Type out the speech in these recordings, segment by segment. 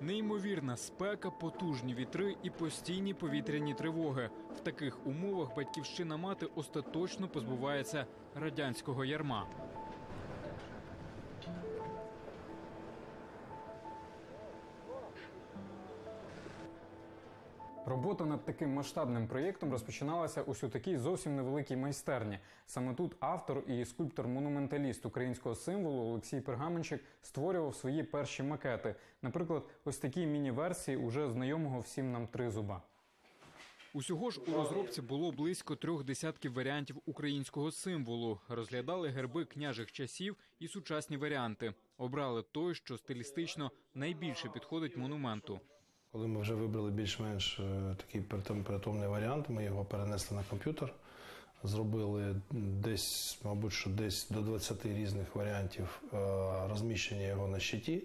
Неймовірна спека, потужні вітри і постійні повітряні тривоги. В таких умовах батьківщина мати остаточно позбувається радянського ярма. Робота над таким масштабним проєктом розпочиналася ось у такій зовсім невеликій майстерні. Саме тут автор і скульптор-монументаліст українського символу Олексій Пергаменщик створював свої перші макети. Наприклад, ось такі міні-версії уже знайомого всім нам тризуба. Усього ж у розробці було близько 3 десятків варіантів українського символу. Розглядали герби княжих часів і сучасні варіанти. Обрали той, що стилістично найбільше підходить монументу. Коли ми вже вибрали більш-менш такий притомний варіант, ми його перенесли на комп'ютер, зробили десь, мабуть, що десь до 20 різних варіантів розміщення його на щиті.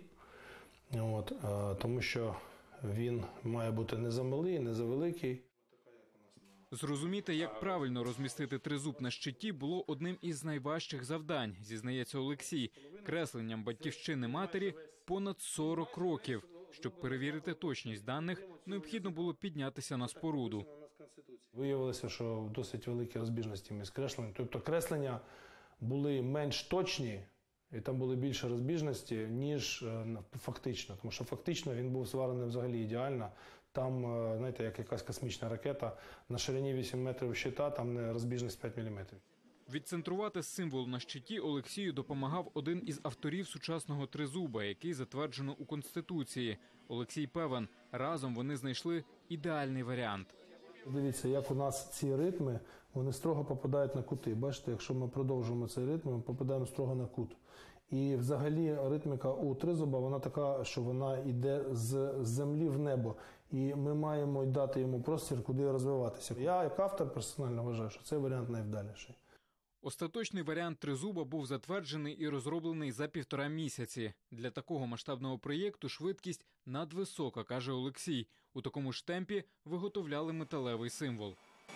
Тому що він має бути не замалий, не завеликий. Зрозуміти, як правильно розмістити тризуб на щиті, було одним із найважчих завдань, зізнається Олексій. Кресленням батьківщини матері понад 40 років. Щоб перевірити точність даних, необхідно було піднятися на споруду. Виявилося, що досить великі розбіжності між кресленням. Тобто креслення були менш точні, і там були більше розбіжності, ніж фактично. Тому що фактично він був зварений взагалі ідеально. Там, знаєте, як якась космічна ракета, на ширині 8 метрів щита, там розбіжність 5 міліметрів. Відцентрувати символ на щиті Олексію допомагав один із авторів сучасного тризуба, який затверджено у Конституції. Олексій певен, разом вони знайшли ідеальний варіант. Дивіться, як у нас ці ритми, вони строго попадають на кути. Бачите, якщо ми продовжуємо цей ритм, ми попадаємо строго на кут. І взагалі ритміка у тризуба, вона така, що вона йде з землі в небо. І ми маємо дати йому простір, куди розвиватися. Я, як автор, персонально вважаю, що цей варіант найвдаліший. Остаточний варіант тризуба був затверджений і розроблений за 1,5 місяці. Для такого масштабного проєкту швидкість надвисока, каже Олексій. У такому ж темпі виготовляли металевий символ.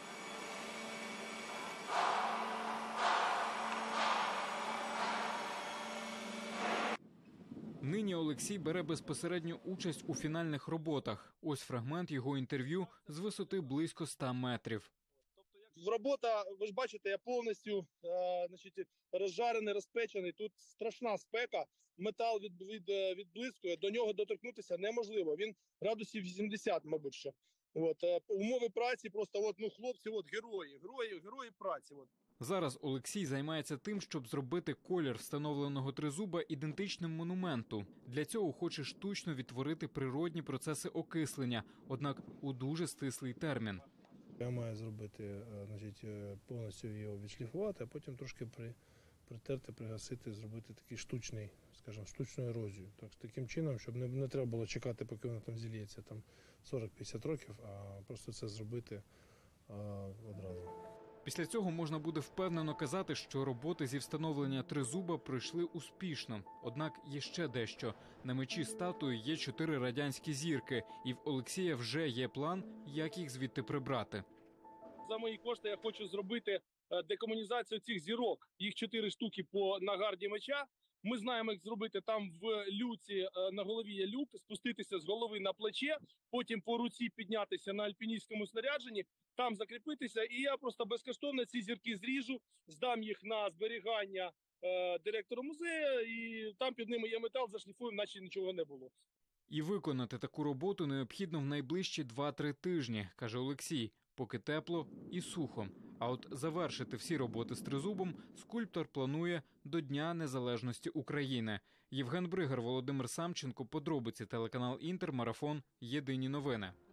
Нині Олексій бере безпосередню участь у фінальних роботах. Ось фрагмент його інтерв'ю з висоти близько 100 метрів. Робота, ви ж бачите, я повністю розжарений, розпечений. Тут страшна спека, метал відблискує, до нього доторкнутися неможливо. Він градусів 80, мабуть, що. Умови праці просто, хлопці, герої праці. Зараз Олексій займається тим, щоб зробити колір встановленого тризуба ідентичним монументу. Для цього хоче штучно відтворити природні процеси окислення, однак у дуже стислий термін. Я маю зробити, повністю його відшліфувати, а потім трошки притерти, пригасити, зробити такий штучний, скажімо, штучну ерозію. Таким чином, щоб не треба було чекати, поки воно там зілється 40-50 років, а просто це зробити одразу. Після цього можна буде впевнено казати, що роботи зі встановлення тризуба пройшли успішно. Однак є ще дещо. На мечі статуї є 4 радянські зірки, і в Олексія вже є план, як їх звідти прибрати. За мої кошти я хочу зробити декомунізацію цих зірок. Їх 4 штуки на гарді меча. Ми знаємо, як зробити. Там в люці на голові є люк, спуститися з голови на плече, потім по руці піднятися на альпіністському снарядженні, там закріпитися. І я просто безкоштовно ці зірки зріжу, здам їх на зберігання директору музею, і там під ними є метал, зашліфуємо, наче нічого не було. І виконати таку роботу необхідно в найближчі 2-3 тижні, каже Олексій, поки тепло і сухо. А от завершити всі роботи з тризубом скульптор планує до Дня Незалежності України. Євген Бригар, Володимир Самченко, подробиці, телеканал Інтер, марафон, єдині новини.